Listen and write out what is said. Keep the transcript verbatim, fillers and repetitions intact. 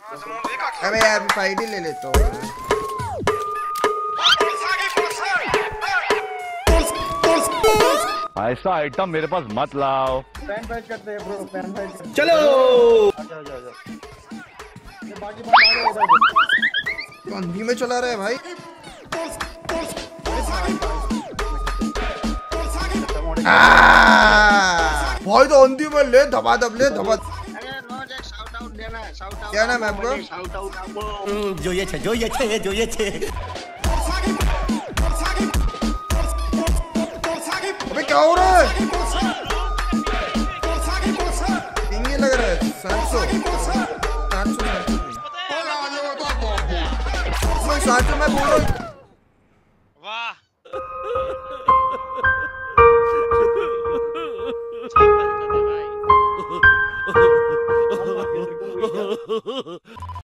अबे यार फाइट ही ले लेता हूँ। ऐसा आइटम मेरे पास मत लाओ। फैन फाइट करते हैं ब्रो, फैन फाइट। चलो आजा आजा आजा। ये बाकी बात आ रहा है। तो अंधी में चला रहा है भाई। भाई तो अंधी में ले धबा धब ले धबा। क्या नाम है आपका? जो ये छे जो ये छे जो ये छे। अबे क्या हो रहा है? इंगे लग रहा है। सात सौ सात सौ सात सौ मैं बोल रहा हूँ। वाह ठीक बात कर रहे भाई।